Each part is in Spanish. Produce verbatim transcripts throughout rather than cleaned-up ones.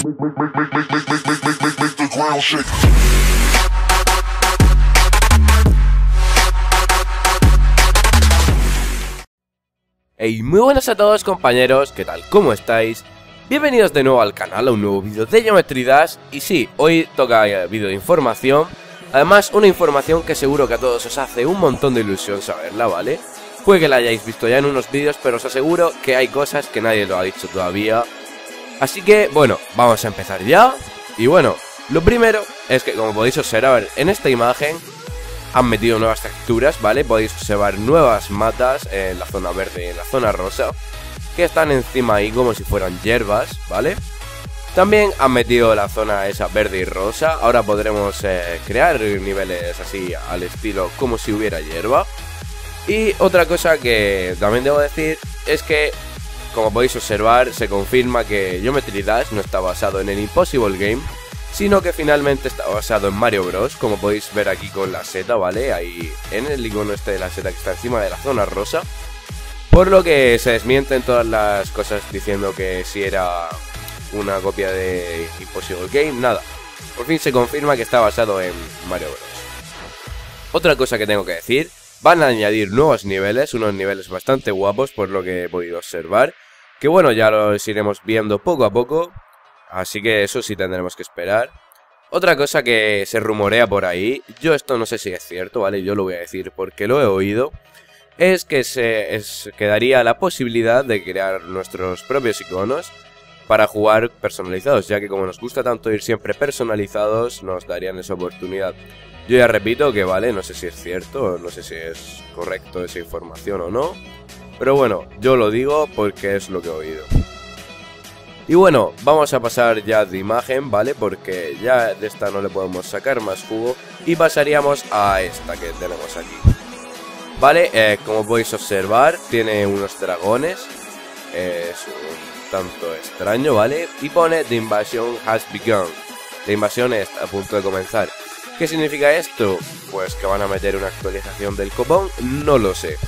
Hey, muy buenas a todos compañeros, ¿qué tal? ¿Cómo estáis? Bienvenidos de nuevo al canal, a un nuevo vídeo de Geometry Dash. Y sí, hoy toca vídeo de información. Además, una información que seguro que a todos os hace un montón de ilusión saberla, ¿vale? Puede que la hayáis visto ya en unos vídeos, pero os aseguro que hay cosas que nadie lo ha dicho todavía. Así que, bueno, vamos a empezar ya. Y bueno, lo primero es que, como podéis observar en esta imagen, han metido nuevas texturas, ¿vale? Podéis observar nuevas matas en la zona verde y en la zona rosa, que están encima ahí como si fueran hierbas, ¿vale? También han metido la zona esa verde y rosa. Ahora podremos eh, crear niveles así al estilo como si hubiera hierba. Y otra cosa que también debo decir es que, como podéis observar, se confirma que Geometry Dash no está basado en el Impossible Game, sino que finalmente está basado en Mario Bros, como podéis ver aquí con la seta, ¿vale? Ahí en el icono este de la seta que está encima de la zona rosa. Por lo que se desmienten todas las cosas diciendo que si era una copia de Impossible Game, nada. Por fin se confirma que está basado en Mario Bros. Otra cosa que tengo que decir, van a añadir nuevos niveles, unos niveles bastante guapos por lo que he podido observar. Que bueno, ya los iremos viendo poco a poco. Así que eso sí tendremos que esperar. Otra cosa que se rumorea por ahí, yo esto no sé si es cierto, ¿vale? Yo lo voy a decir porque lo he oído. Es que se es, quedaría la posibilidad de crear nuestros propios iconos para jugar personalizados, ya que como nos gusta tanto ir siempre personalizados, nos darían esa oportunidad. Yo ya repito que vale, no sé si es cierto, no sé si es correcto esa información o no, pero bueno, yo lo digo porque es lo que he oído. Y bueno, vamos a pasar ya de imagen, ¿vale? Porque ya de esta no le podemos sacar más jugo. Y pasaríamos a esta que tenemos aquí. Vale, eh, como podéis observar, tiene unos dragones. Es un tanto extraño, ¿vale? Y pone The Invasion has begun. La invasión está a punto de comenzar. ¿Qué significa esto? Pues que van a meter una actualización del copón, no lo sé.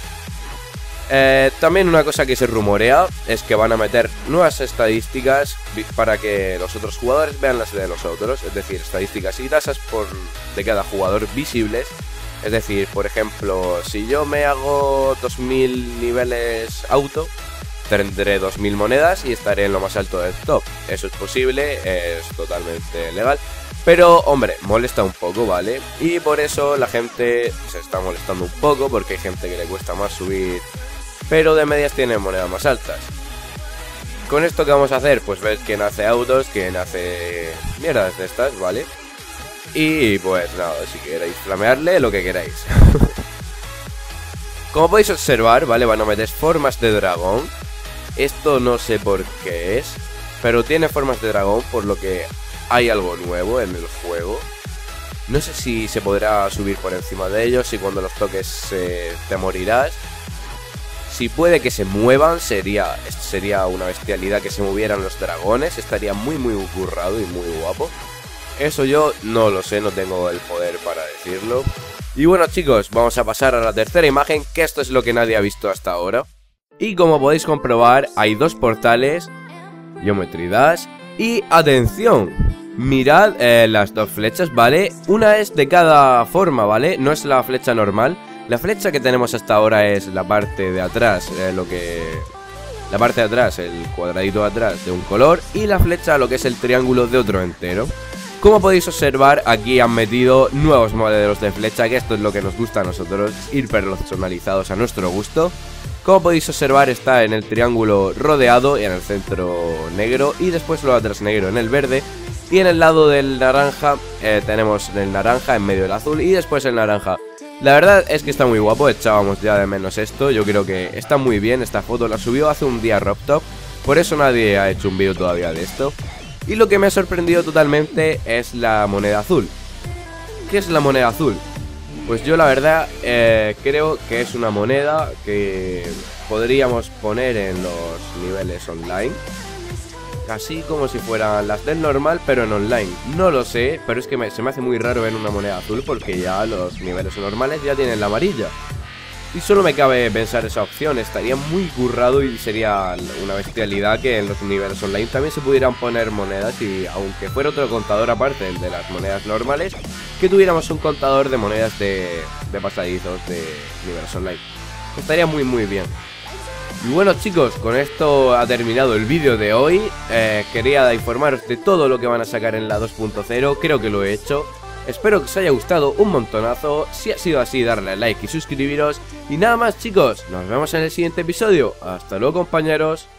Eh, también una cosa que se rumorea es que van a meter nuevas estadísticas para que los otros jugadores vean las de los otros, es decir, estadísticas y tasas por, de cada jugador visibles. Es decir, por ejemplo, si yo me hago dos mil niveles auto, tendré dos mil monedas y estaré en lo más alto del top. Eso es posible, es totalmente legal, pero hombre, molesta un poco, ¿vale? Y por eso la gente se está molestando un poco, porque hay gente que le cuesta más subir, pero de medias tienen monedas más altas. Con esto, ¿qué vamos a hacer? Pues ver quién hace autos, quién hace mierdas de estas, ¿vale? Y pues nada, si queréis flamearle, lo que queráis. Como podéis observar, ¿vale? Van a meter formas de dragón. Esto no sé por qué es, pero tiene formas de dragón, por lo que hay algo nuevo en el juego. No sé si se podrá subir por encima de ellos, si cuando los toques eh, te morirás. Si puede que se muevan, sería, sería una bestialidad que se movieran los dragones. Estaría muy muy currado y muy guapo. Eso yo no lo sé, no tengo el poder para decirlo. Y bueno chicos, vamos a pasar a la tercera imagen, que esto es lo que nadie ha visto hasta ahora. Y como podéis comprobar, hay dos portales, Geometry Dash, y atención, mirad eh, las dos flechas, ¿vale? Una es de cada forma, ¿vale? No es la flecha normal. La flecha que tenemos hasta ahora es la parte de atrás, eh, lo que... La parte de atrás, el cuadradito de atrás de un color, y la flecha lo que es el triángulo de otro entero. Como podéis observar, aquí han metido nuevos modelos de flecha, que esto es lo que nos gusta a nosotros, ir personalizados a nuestro gusto. Como podéis observar, está en el triángulo rodeado y en el centro negro, y después lo atrás negro en el verde. Y en el lado del naranja eh, tenemos el naranja en medio del azul y después el naranja. La verdad es que está muy guapo, echábamos ya de menos esto. Yo creo que está muy bien, esta foto la subió hace un día RobTop, por eso nadie ha hecho un vídeo todavía de esto. Y lo que me ha sorprendido totalmente es la moneda azul. ¿Qué es la moneda azul? Pues yo la verdad eh, creo que es una moneda que podríamos poner en los niveles online. Así como si fueran las del normal, pero en online. No lo sé, pero es que me, se me hace muy raro ver una moneda azul, porque ya los niveles normales ya tienen la amarilla. Y solo me cabe pensar esa opción, estaría muy currado y sería una bestialidad que en los niveles online también se pudieran poner monedas y aunque fuera otro contador aparte del de las monedas normales, que tuviéramos un contador de monedas de, de pasadizos de niveles online. Estaría muy muy bien. Y bueno chicos, con esto ha terminado el vídeo de hoy. eh, Quería informaros de todo lo que van a sacar en la dos punto cero, creo que lo he hecho. Espero que os haya gustado un montonazo. Si ha sido así, darle a like y suscribiros. Y nada más chicos, nos vemos en el siguiente episodio. Hasta luego compañeros.